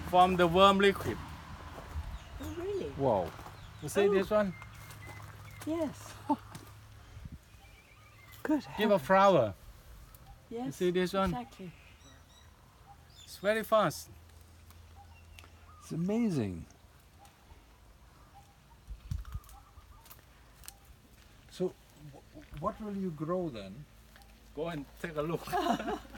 from the worm liquid. Oh, really? Wow. You see this one? Yes. Good. Give a flower. Yes. You see this one? Exactly. It's very fast. It's amazing. So, what will you grow then? Go and take a look.